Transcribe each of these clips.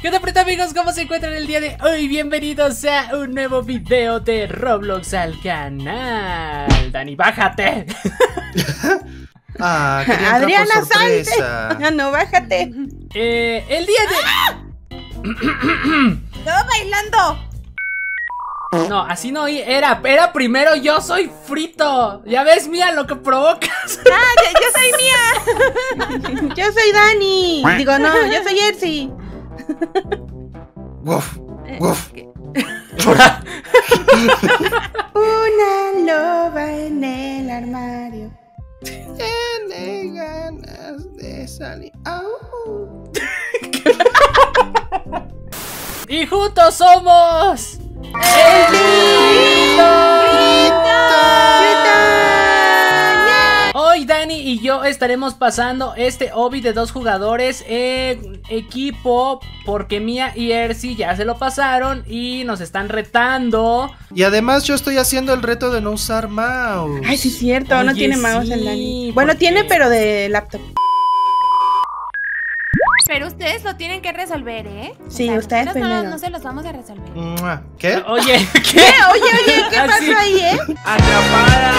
¿Qué tal, Frita, amigos? ¿Cómo se encuentran el día de hoy? Bienvenidos a un nuevo video de Roblox al canal. Dani, bájate. Quería Adriana, salte. No, bájate. El día de... ¡Estaba bailando! No, así no era primero yo soy Frito. Ya ves, Mía, lo que provocas. Yo soy Mía. Yo soy Dani. Digo, no, yo soy Ersi. Uf, uf. Una loba en el armario. Tiene ganas de salir. Y juntos somos... ¡El Frito! Hoy Dani y yo estaremos pasando este obby de 2 jugadores en equipo, porque Mía y Ersi ya se lo pasaron y nos están retando. Y además yo estoy haciendo el reto de no usar mouse. Ay, sí es cierto, Oye, no tiene mouse sí, el Dani. Bueno, porque... tiene, pero de laptop. Pero ustedes lo tienen que resolver, ¿eh? Sí, ustedes primero. No se los vamos a resolver. ¿Qué? Oye, ¿qué? ¿Qué? Oye, ¿qué Así. pasó ahí, ¡Atrapada!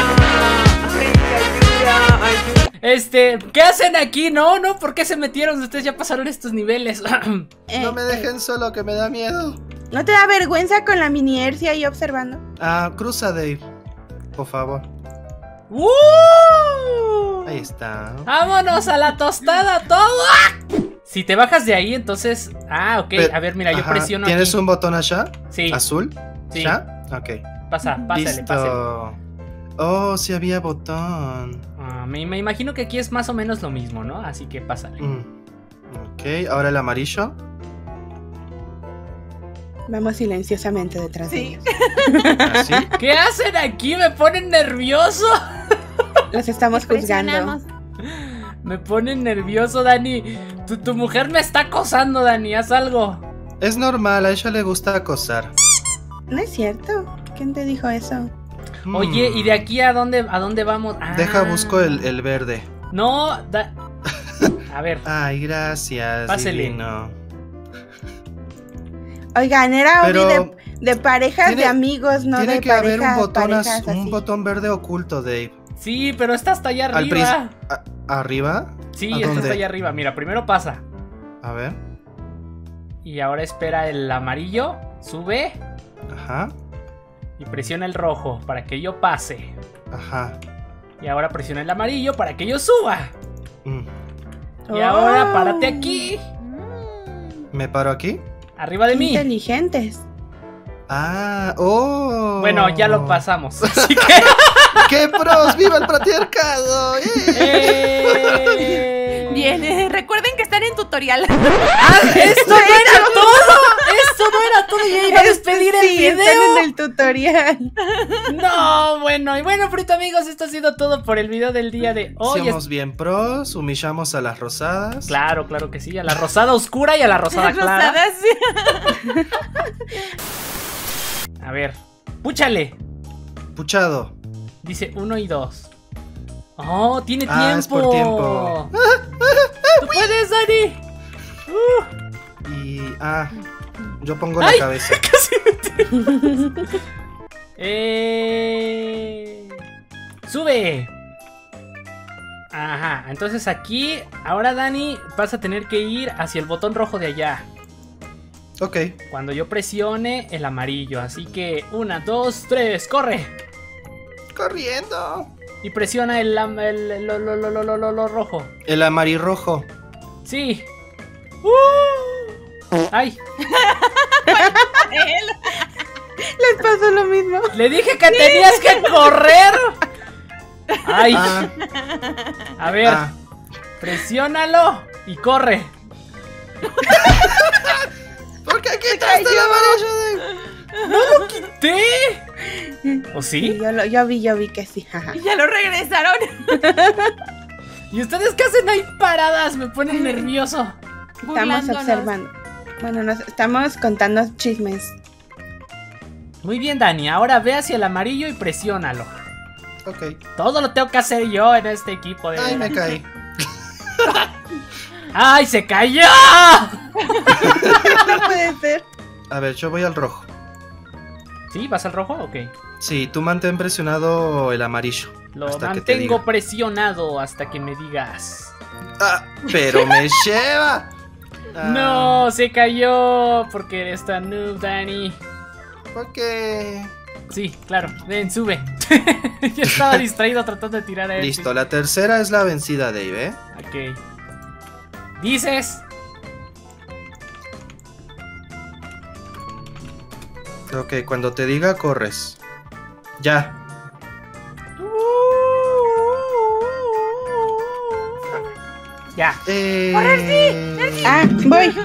¿Qué hacen aquí? No, ¿por qué se metieron? Ustedes ya pasaron estos niveles. No me dejen solo, que me da miedo. ¿No te da vergüenza con la mini Ersi ahí observando? Cruza, Dave, por favor. Ahí está. ¡Vámonos a la tostada todo! Si te bajas de ahí, entonces... ok, Pero, a ver, mira, yo presiono ¿Tienes aquí. un botón allá? Sí. ¿Azul? Sí. ¿Ya? Ok. Pásale. Listo. Oh, sí había botón. Me imagino que aquí es más o menos lo mismo, ¿no? Así que pásale. Ok, ahora el amarillo. Vamos silenciosamente detrás de ellos. ¿Así? ¿Qué hacen aquí? Me ponen nervioso. Los estamos juzgando. Presionamos. Me ponen nervioso, Dani. Tu mujer me está acosando, Dani. Haz algo. Es normal, a ella le gusta acosar. No es cierto. ¿Quién te dijo eso? Oye, ¿y de aquí a dónde vamos? Deja, busco el verde. No, a ver. Ay, gracias. Pásele. Divino. Oigan, era Pero obvio de parejas de amigos, no tiene de que haber parejas. un botón, Parejas un así. botón verde oculto, Dave. Sí, pero está hasta allá arriba. ¿Arriba? Sí, ¿A está dónde? hasta allá arriba. Mira, primero pasa. A ver. Y ahora espera el amarillo. Sube. Ajá. Y presiona el rojo para que yo pase. Ajá. Y ahora presiona el amarillo para que yo suba. Mm. Y ahora párate aquí. ¿Me paro aquí? Arriba de mí. Inteligentes. Bueno, ya lo pasamos. Así que... ¡Qué pros! ¡Viva el patriarcado! Bien, recuerden que están en tutorial. ¡Esto no era todo! ¡Esto no era todo! ¡Ya iba a despedir el video! Están en el tutorial. No, bueno. Y bueno, Frito, amigos, esto ha sido todo por el video del día de hoy. Somos bien pros, humillamos a las rosadas. Claro que sí. A la rosada oscura y a la rosada clara. Rosadas. A ver, púchale. Puchado. Dice 1 y 2. Oh, tiene tiempo. Es por tiempo. ¡Tú puedes, Dani! Y... yo pongo la cabeza. Casi ¡Sube! Ajá, entonces aquí, ahora Dani, vas a tener que ir hacia el botón rojo de allá. Ok. Cuando yo presione el amarillo. Así que 1, 2, 3, ¡corre! Corriendo. Y presiona el rojo. El amarirrojo. Sí. ¡Ay! Les pasó lo mismo. Le dije que tenías que correr. ¡Ay! A ver. Presiónalo y corre. ¿Por qué quitaste el amarillo? ¡No lo quité! ¿O sí? Yo vi que sí. Y ya lo regresaron. ¿Y ustedes qué hacen ahí paradas? Me ponen nervioso. Estamos observando. Bueno, nos estamos contando chismes. Muy bien, Dani. Ahora ve hacia el amarillo y presiónalo. Ok. Todo lo tengo que hacer yo en este equipo de... Ay, me caí. ¡Ay, se cayó! A ver, yo voy al rojo. ¿Sí? ¿Vas al rojo? Ok. Sí, tú mantén presionado el amarillo. Lo hasta que te mantengo diga. presionado hasta que me digas. Ah, pero me lleva. Ah, No, se cayó porque eres tan noob, Dani. ¿Por qué? Sí, claro. Ven, sube. Yo estaba distraído tratando de tirar a él. Listo, la tercera es la vencida, Dave, ¿eh? Ok. ¿Dices? Ok, cuando te diga, corres. Ya. Ya. Ah, voy.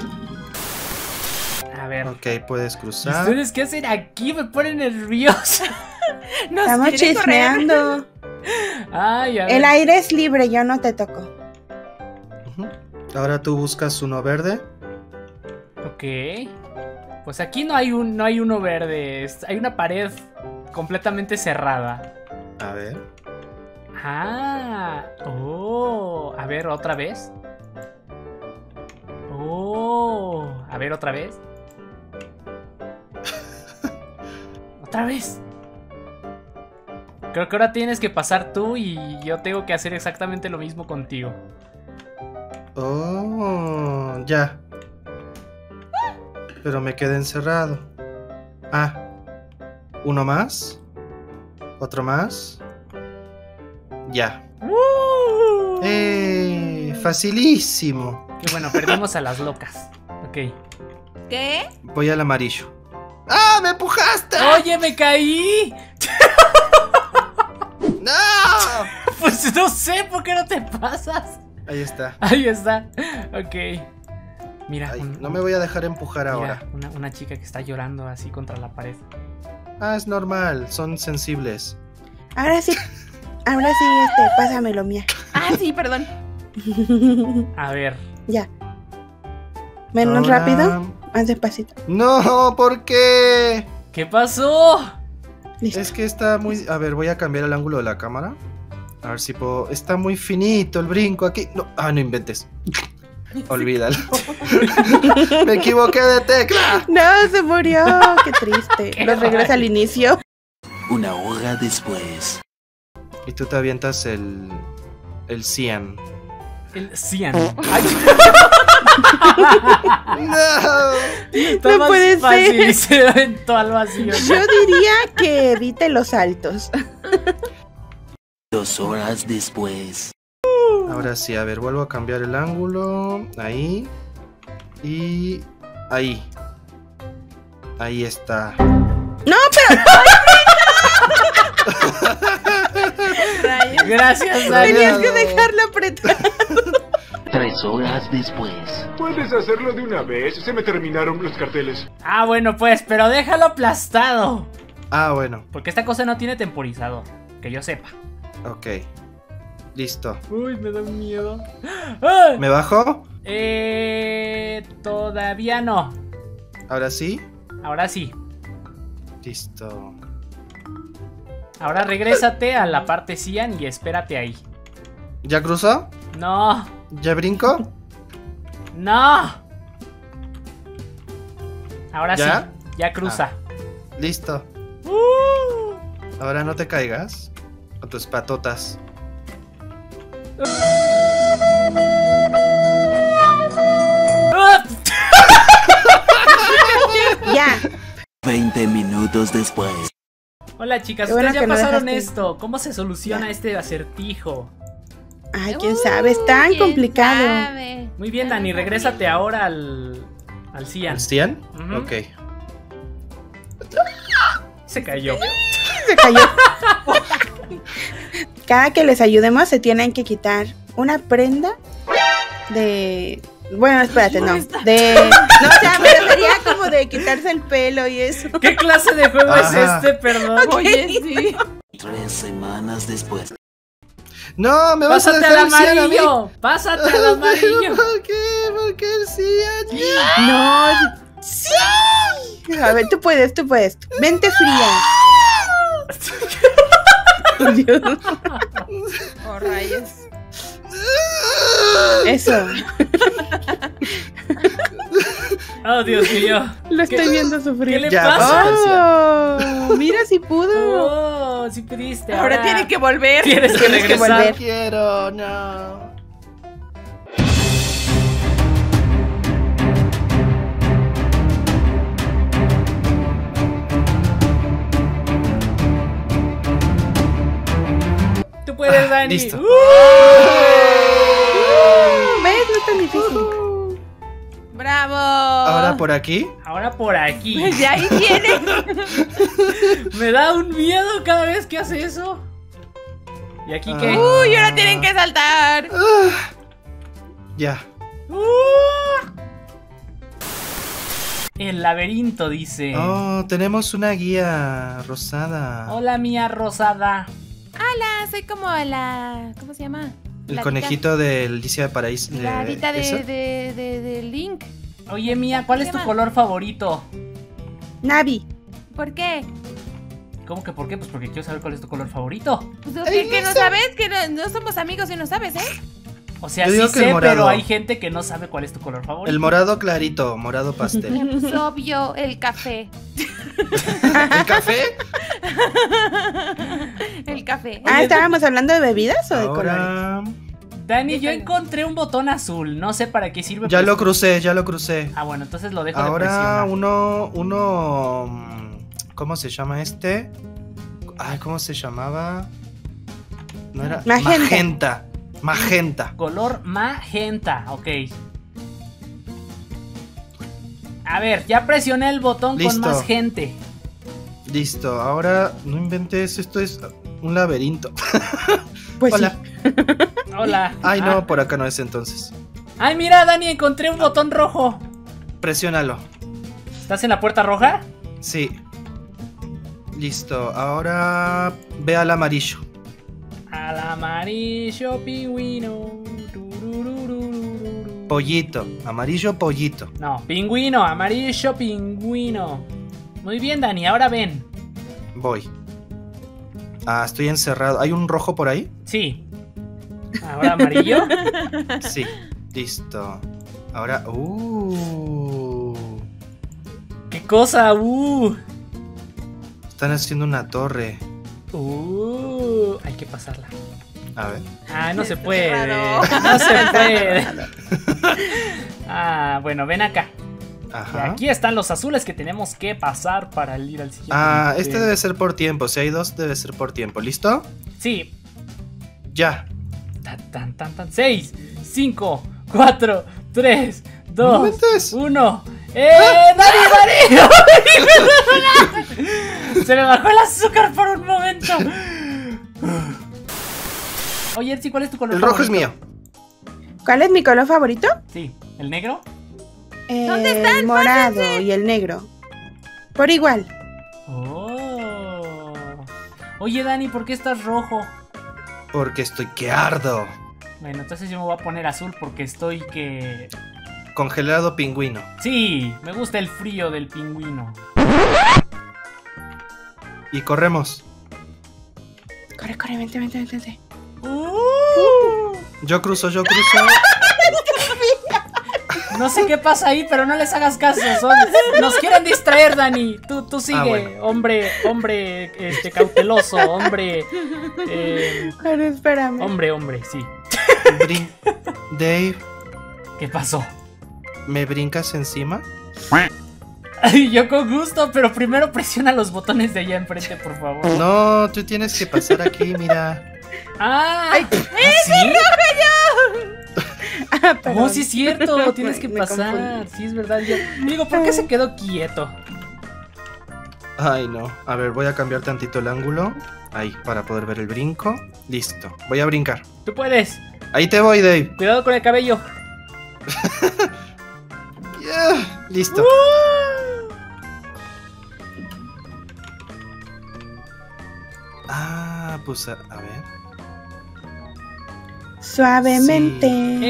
A ver. Ok, puedes cruzar. ¿Ustedes qué hacen aquí? Me ponen nervioso. Nos Estamos quiere correr. chismeando. Ay, a ver. El aire es libre, yo no te toco. Ujú. Ahora tú buscas uno verde. Ok. Pues aquí no hay uno verde. Hay una pared completamente cerrada. A ver. Ah. Oh. A ver, otra vez. Oh. A ver, otra vez. Otra vez. Creo que ahora tienes que pasar tú y yo tengo que hacer exactamente lo mismo contigo. Oh, ya. Pero me quedé encerrado. Ah. Uno más. Otro más. Ya. Facilísimo. Qué bueno, perdimos a las locas. Ok. ¿Qué? Voy al amarillo. ¡Ah! ¡Me empujaste! ¡Oye, me caí! ¡No! Pues no sé por qué no te pasas. Ahí está. Ahí está. Ok. Mira, Ay, no me voy a dejar empujar mira, ahora. una chica que está llorando así contra la pared. Ah, es normal. Son sensibles. Ahora sí, pásamelo, mía. Ah, sí, perdón. A ver. Ya. Menos Ahora- rápido, más despacito. No, ¿por qué? ¿Qué pasó? Listo. Es que está muy... A ver, voy a cambiar el ángulo de la cámara. A ver si puedo... Está muy finito el brinco aquí. No, no inventes. Olvídalo. Me equivoqué de tecla. No, se murió. Qué triste. Qué Los regresa al inicio. Una hora después. Y tú te avientas el 100. El cian. Ay, ¡No! está No más puede fácil y ser. se aventó al vacío. Yo diría que evite los saltos. 2 horas después. Ahora sí, a ver, vuelvo a cambiar el ángulo. Ahí. Y... ahí. Ahí está. No, pero Rayos. Gracias, Dani. tenías que dejarlo apretar. 3 horas después. Puedes hacerlo de una vez, se me terminaron los carteles. Ah, bueno, pues, pero déjalo aplastado. Ah, bueno. Porque esta cosa no tiene temporizador. Que yo sepa. Ok. Listo. Uy, me da miedo. ¡Ah! ¿Me bajo? Todavía no. Ahora sí. Ahora sí. Listo. Ahora regrésate a la parte cian y espérate ahí. ¿Ya cruzó? No, ¿Ya brinco? no. Ahora ¿Ya? sí, ya cruza. Listo. Ahora no te caigas con tus patotas. ¡Ah! Ya. 20 minutos después. Hola chicas, Qué bueno ustedes ya que no pasaron dejaste. esto. ¿Cómo se soluciona Ya. este acertijo? Ay, quién sabe, es tan ¿Quién complicado. sabe? Muy bien, Dani, regrésate ahora al cian. ¿El 100? Ujú. Ok. Se cayó. Se cayó. Cada que les ayudemos se tienen que quitar una prenda de... Bueno, espérate, no. De... No, o sea, pero sería como de quitarse el pelo y eso. ¿Qué clase de juego Ajá. es este? Perdón. Oye, sí. 3 semanas después. No, me vas a Pásate dejar al el 100 a mí. amarillo. Pásate al amarillo. ¿Por qué? ¿Por qué el 100? No. ¡Sí! A ver, tú puedes. Mente fría. Oh, Dios. Oh, rayos. Eso. Oh, Dios mío. Lo estoy viendo ¿Qué sufrir. le Ya, pasa? Oh, mira si pudo. Oh, sí pudiste. Ahora tiene que volver. Tienes que Tienes que regresar. volver. Quiero, no. Tú puedes, Dani. listo. ¿Ves? No es tan difícil. ¡Bravo! Ahora por aquí. Ahora por aquí. Pues de ahí tienes. Me da un miedo cada vez que hace eso. ¿Y aquí qué? Uy, ahora tienen que saltar. Ya. El laberinto dice. Oh, tenemos una guía rosada. Hola, mía rosada. Hola, soy como la... ¿Cómo se llama? El La conejito de Alicia de Paraíso. La hadita ¿esa? de Link. Oye, mía, ¿cuál es ¿Qué tu más? color favorito? Navi. ¿Por qué? ¿Cómo que por qué? Pues porque quiero saber cuál es tu color favorito. Pues, que no sabes, que no somos amigos y no sabes, ¿eh? O sea, Yo sí digo que el sé, morado. pero hay gente que no sabe cuál es tu color favorito. El morado clarito, morado pastel. Pues obvio, el café. ¿El café? El café. Ah, ¿estábamos hablando de bebidas o de colores? Ahora. Dani, yo encontré un botón azul. No sé para qué sirve. Ya pero lo es- crucé, ya lo crucé. Ah, bueno, entonces lo dejo de Ahora presionar. ¿cómo se llama este? Ay, ¿cómo se llamaba? No era Magenta. Magenta. Color magenta, ok. A ver, ya presioné el botón Listo. con más gente. Listo, ahora no inventes, esto es un laberinto. Pues Hola. sí. Hola. Ay, Ah. no, por acá no es entonces. Ay, mira, Dani, encontré un botón rojo. Presiónalo. ¿Estás en la puerta roja? Sí. Listo, ahora ve al amarillo. Al amarillo pingüino. Tururururururu. Pollito, amarillo pollito. No, pingüino, amarillo pingüino. Muy bien, Dani, ahora ven. Voy. Ah, estoy encerrado. ¿Hay un rojo por ahí? Sí. Ahora amarillo. Sí. Listo. Ahora. ¿Qué cosa? Están haciendo una torre. Hay que pasarla. A ver. Ah, no se puede. Raro. No se puede. Ah, bueno, ven acá. Y Ajá. aquí están los azules que tenemos que pasar para ir al siguiente. Ah, nivel. este debe ser por tiempo. Si hay dos, debe ser por tiempo. ¿Listo? Sí. Ya. Tan, tan, tan. 6, 5, 4, 3, 2, inventes. 1. ¡Dani, Dani! Se me bajó el azúcar por un momento. Oye, Ersi, ¿cuál es tu color El rojo es favorito? mío. ¿Cuál es mi color favorito? Sí, ¿el negro? ¿Dónde están? El morado y el negro. Por igual. Oh. Oye, Dani, ¿por qué estás rojo? Porque estoy que ardo. Bueno, entonces yo me voy a poner azul porque estoy que... Congelado pingüino. Sí, me gusta el frío del pingüino. Y corremos. Corre, corre, vente, vente, vente, vente. Yo cruzo. No sé qué pasa ahí, pero no les hagas caso. Nos quieren distraer, Dani. Tú sigue, bueno. hombre, cauteloso, hombre, Pero espérame. hombre, sí. Dave, ¿Qué pasó? ¿me brincas encima? Ay, yo con gusto, pero primero presiona los botones de allá enfrente, por favor. No, tú tienes que pasar aquí, mira. Ah, Ay, ¿sí? Ah, perdón. Oh, sí es cierto, tienes que Me pasar. confundí. Sí, es verdad. Digo, ¿por qué se quedó quieto? Ay, no. A ver, voy a cambiar tantito el ángulo. Ahí, para poder ver el brinco. Listo. Voy a brincar. Tú puedes. Ahí te voy, Dave. Cuidado con el cabello. Yeah, listo. Ah, pues a ver. Suavemente.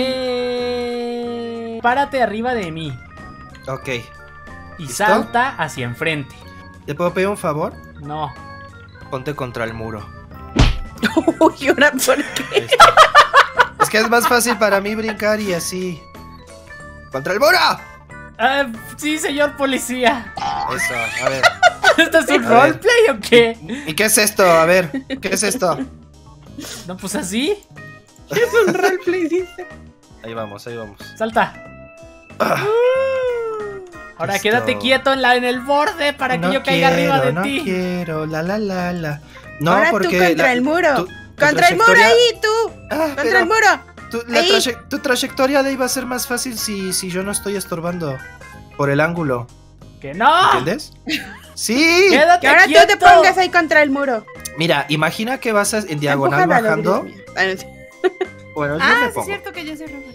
Párate arriba de mí Ok. y ¿Listo? salta hacia enfrente. ¿Te puedo pedir un favor? No. Ponte contra el muro. Uy, ¿ahora por qué? Ahí está. Es que es más fácil para mí brincar y así. ¡Contra el muro! Sí, señor policía. Eso, a ver. ¿Esto es un A ver. roleplay o qué? ¿Y qué es esto? A ver, ¿qué es esto? No, pues así. Es un roleplay, dice. Ahí vamos, ahí vamos. Salta. Ah, Ahora listo. quédate quieto en el borde para que yo caiga arriba de no ti. quiero, la. No, Ahora porque tú contra el muro. tu Contra el muro trayectoria- ahí, tú. Ah, Contra pero el muro. Ahí. tu trayectoria de ahí va a ser más fácil si yo no estoy estorbando por el ángulo. ¡Que no! ¿Entiendes? Sí. ¡Quédate Que ahora quieto! tú te pongas ahí contra el muro. Mira, imagina que vas en diagonal Empújala, bajando. Dios mío. Ah, no, sí. Bueno, yo Ah, me sí es pongo. cierto que yo soy roja.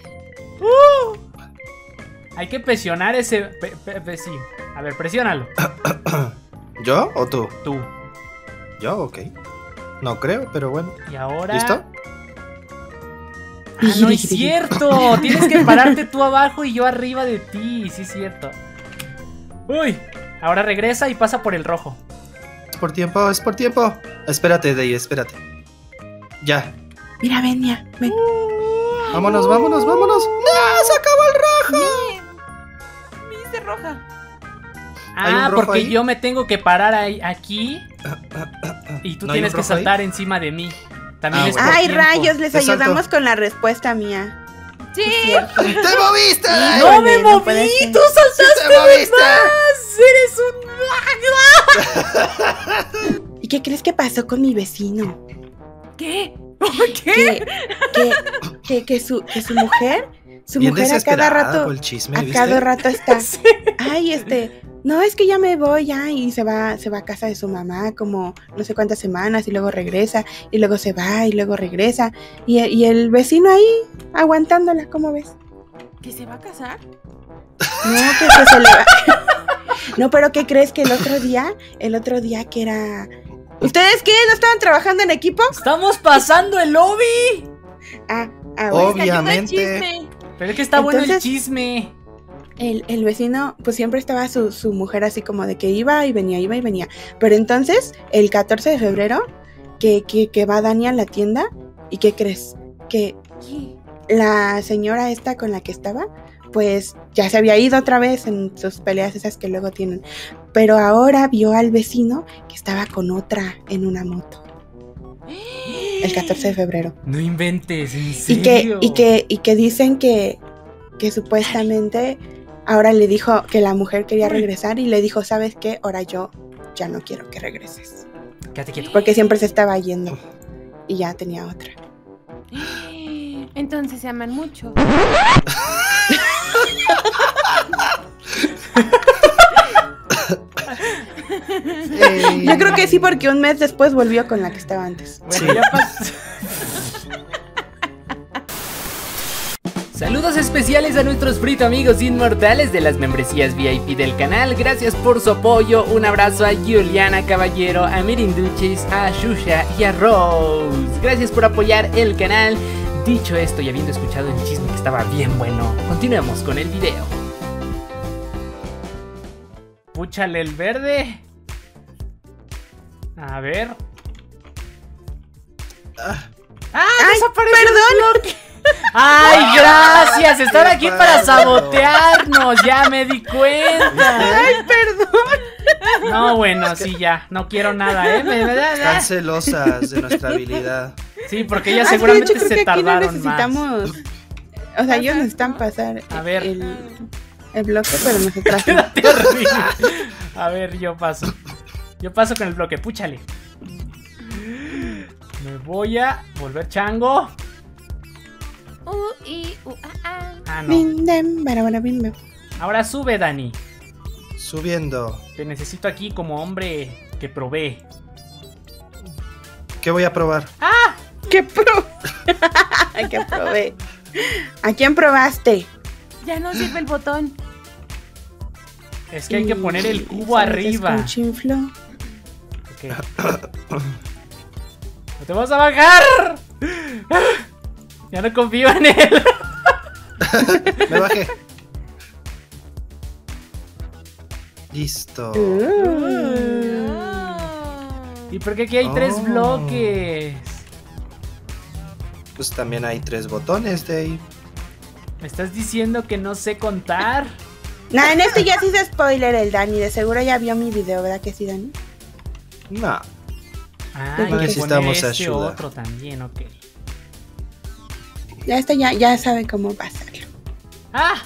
Hay que presionar ese... sí. A ver, presiónalo. ¿Yo o tú? Tú. Yo, ok. No creo, pero bueno. Y ahora... ¿Listo? Ah, no es cierto. Tienes que pararte tú abajo y yo arriba de ti. Sí es cierto. Uy. Ahora regresa y pasa por el rojo. Es por tiempo, es por tiempo. Espérate, Dey, espérate. Ya. Mira, ven, ya. Ven. Vámonos. ¡No! ¡Se acabó el rojo! Me hice roja. ¿Hay un Ah, rojo porque ahí? yo me tengo que parar aquí y tú ¿No hay tienes un que rojo ahí? saltar encima de mí. También Ah, es bueno. por Ay, tiempo. rayos, les Te salto. ayudamos con la respuesta mía. Sí. ¡Te moviste! ¡No me no moví! puede ser. ¡Tú saltaste ¡Te moviste! más! ¡Eres un... ¿Y qué crees que pasó con mi vecino? ¿Qué? ¿Qué? Que su mujer, Bien a cada desesperada rato, por el chisme, a ¿viste? cada rato está, ay, no, es que ya me voy ya, y se va a casa de su mamá como no sé cuántas semanas, y luego regresa, y luego se va, y luego regresa, y el vecino ahí, aguantándola, ¿cómo ves? ¿Que se va a casar? No, que se le va. No, pero ¿qué crees que el otro día que era... ¿Ustedes qué? ¿No estaban trabajando en equipo? ¡Estamos pasando el lobby! Bueno. Obviamente. Pero es que está bueno el Entonces- chisme. El vecino, pues siempre estaba su mujer así como de que iba y venía. Pero entonces, el 14 de febrero, que va Dani a la tienda, ¿y qué crees? Que la señora esta con la que estaba, pues ya se había ido otra vez en sus peleas esas que luego tienen. Pero ahora vio al vecino que estaba con otra en una moto. El 14 de febrero. No inventes, en Y serio. que dicen que supuestamente ahora le dijo que la mujer quería regresar y le dijo, ¿sabes qué? Ahora yo ya no quiero que regreses. Quédate quieto. Porque siempre se estaba yendo y ya tenía otra. Entonces se aman mucho. Yo creo que sí, porque un mes después volvió con la que estaba antes. Bueno, ya pasó. Saludos especiales a nuestros frito amigos inmortales de las membresías VIP del canal. Gracias por su apoyo. Un abrazo a Juliana Caballero, a Mirinduchis, a Shusha y a Rose. Gracias por apoyar el canal. Dicho esto y habiendo escuchado el chisme que estaba bien bueno, continuemos con el video. Púchale el verde. A ver. ¡Ah! ¡Desapareció el bloque! ¡Ay, gracias! Están aquí para sabotearnos. Ya me di cuenta. ¡Ay, perdón! No, bueno, sí, ya. No quiero nada, ¿eh? Están celosas de nuestra habilidad. Sí, porque ellas Ay, seguramente de hecho, creo se que aquí no tardaron más. necesitamos. O sea, ellos necesitan pasar A ver. el bloque, pero nosotras no. Quédate arriba. A ver, yo paso. Yo paso con el bloque, púchale. Me voy a volver chango. Ah, no. Bim, dem, bara, bara, bim, bim. Ahora sube, Dani. Subiendo. Te necesito aquí como hombre que provee. ¿Qué voy a probar? ¡Qué ¡Qué probé! ¿A quién probaste? Ya no sirve el botón. Es que hay que poner el cubo ¿Sabes arriba. con chinflo? Ok. ¡No te vas a bajar! Ya no confío en él. Me bajé. Listo. ¿Y por qué aquí hay 3 bloques? Pues también hay 3 botones de ahí. ¿Me estás diciendo que no sé contar? Nah, en este ya sí hizo spoiler el Dani. De seguro ya vio mi video, ¿verdad que sí, Dani? No. Ah, No y que necesitamos poner este ayuda. otro también, ok. Ya ya sabe cómo pasarlo. ¡Ah!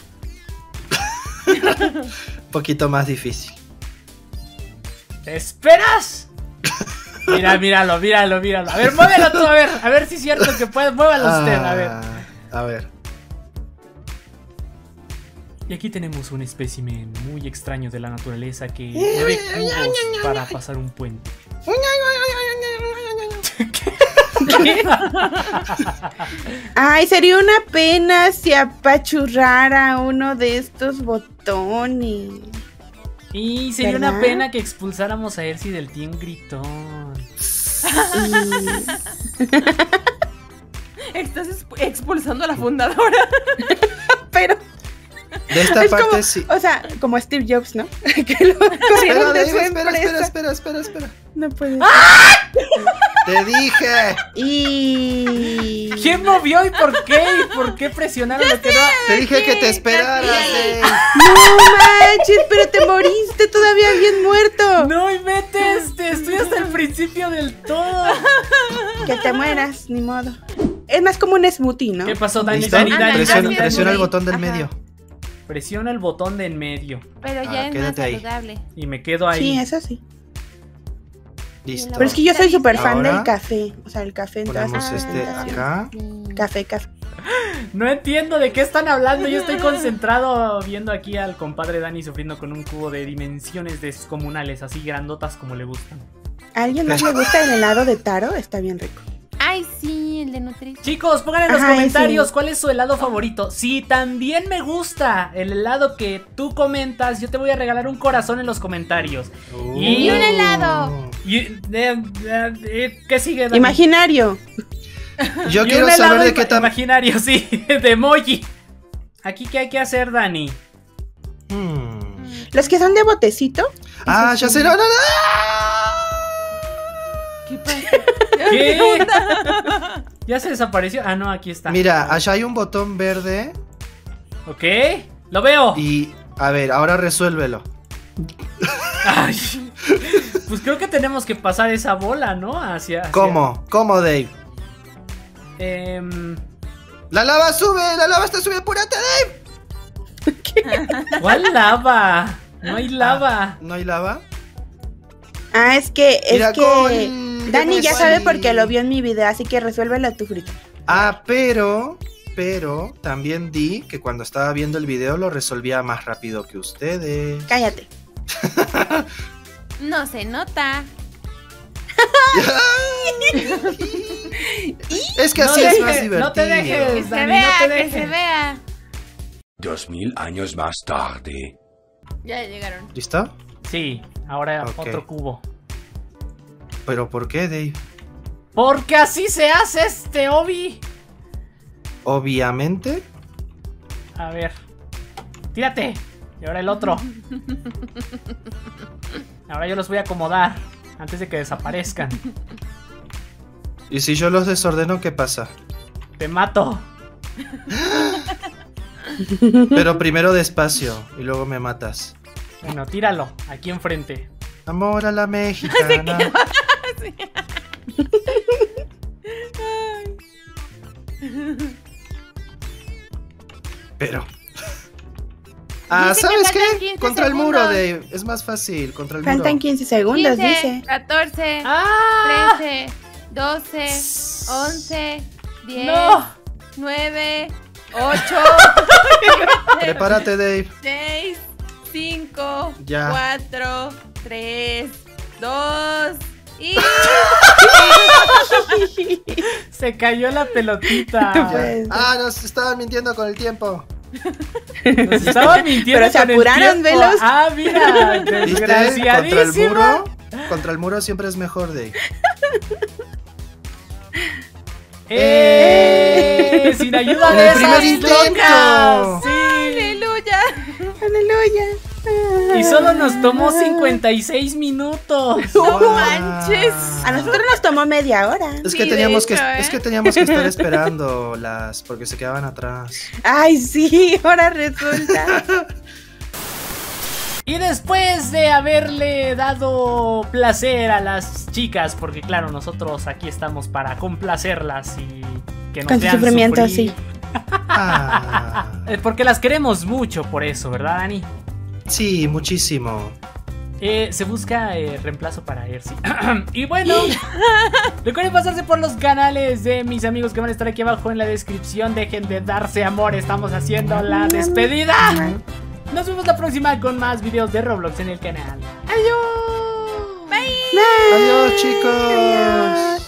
Un poquito más difícil. ¿Te esperas? Míralo. A ver, muévelo tú, a ver si es cierto que puedes. Muévalo usted, a ver. A ver. Y aquí tenemos un espécimen muy extraño de la naturaleza que mueve cubos para pasar un puente. ¿Qué? Ay, sería una pena si apachurrara uno de estos botones. Y sería ¿Verdad? una pena que expulsáramos a Ersi del Team Gritón. Estás expulsando a la fundadora. Pero De esta es parte como, sí. o sea, como Steve Jobs, ¿no? Que lo corrieron de su empresa. Espera. No puede. Te dije. Y ¿Quién movió y por qué? ¿Y por qué presionaron lo que no? Te dije que te esperaras. no manches, pero te moriste todavía bien muerto. No inventes, estoy hasta el principio del todo. Que te mueras, ni modo. Es más como un smoothie, ¿no? ¿Qué pasó, Dani? ¿Listo? Dani. Presiona el botón del Ajá. medio. Presiona el botón de en medio Pero ya es más quédate ahí. saludable. y me quedo ahí. Sí, eso sí. Listo. Pero es que yo soy súper fan Ahora del café. O sea, el café en todas ponemos sus este presentaciones. acá. Café. No entiendo de qué están hablando. Yo estoy concentrado viendo aquí al compadre Dani sufriendo con un cubo de dimensiones descomunales, así grandotas como le gustan. ¿A alguien más le gusta el helado de taro? Está bien rico. Ay, sí, el de nutrición. Chicos, pongan en los Ajá, comentarios ese. cuál es su helado favorito. Si también me gusta el helado que tú comentas, yo te voy a regalar un corazón en los comentarios. Y un helado. ¿Qué sigue, Dani? Imaginario. Yo Y quiero un helado saber de qué tan. imaginario, sí, de emoji. Aquí, ¿qué hay que hacer, Dani? Los que son de botecito. Ah, ya sé. No. ¿Qué pasa? ¿Qué? ¿Ya se desapareció? Ah, no, aquí está. Mira, allá hay un botón verde. Ok, lo veo. Y. A ver, ahora resuélvelo. Ay, pues creo que tenemos que pasar esa bola, ¿no? Hacia... ¿Cómo? ¿Cómo, Dave? La lava está subiendo. ¡Apúrate, Dave! ¿Cuál lava? No hay lava. ¿No hay lava? Ah, es que Mira, Dani ya sí. sabe porque lo vio en mi video, así que resuélvelo tú, frito. Ah, pero también di que cuando estaba viendo el video lo resolvía más rápido que ustedes. Cállate. No se nota. Es que No así te es más dejes, divertido. no te dejes. Que se Dani, vea, no te que dejes. se vea. 2000 años más tarde. Ya llegaron. ¿Listo? Sí, ahora Ok. otro cubo. ¿Pero por qué, Dave? Porque así se hace Obi. Obviamente. A ver. Tírate. Y ahora el otro. Ahora yo los voy a acomodar antes de que desaparezcan. ¿Y si yo los desordeno, qué pasa? Te mato. Pero primero despacio y luego me matas. Bueno, tíralo. Aquí enfrente. Amor a la mexicana. Pero. Ah, Dice que ¿sabes faltan qué? 15 Contra el muro, segundos. Dave. Es más fácil, contra el muro. Faltan 15 segundos, 15, dice. 14, ¡Ah! 13, 12, 11, 10, ¡No! 9, 8, Prepárate, Dave. 6, 5, Ya. 4, 3, 2 y... Se cayó la pelotita. Pues, Ah, nos estaban mintiendo con el tiempo. Nos estaban mintiendo. Pero se con el apuraron, tiempo. velos. Ah, mira. ¿Viste? Contra el Desgraciadísima. muro. Contra el muro siempre es mejor, Dave. Sin ayuda En de el primer esas intento. locas. Sí. ¡Aleluya! aleluya. Y solo nos tomó 56 minutos. ¡No Wow. manches! A nosotros nos tomó media hora. Es Sí, que de teníamos hecho, que, es que teníamos que estar esperando las porque se quedaban atrás. Ay, sí, ahora resulta. Y después de haberle dado placer a las chicas, porque claro, nosotros aquí estamos para complacerlas y que nos Con su vean sufrimiento, sufrir. sí. Porque las queremos mucho por eso, ¿verdad, Dani? Sí, muchísimo. Se busca reemplazo para Ersi. Y bueno, recuerden pasarse por los canales de mis amigos que van a estar aquí abajo en la descripción. Dejen de darse amor, estamos haciendo la despedida. Nos vemos la próxima con más videos de Roblox en el canal. ¡Adiós! Bye. Adiós, chicos.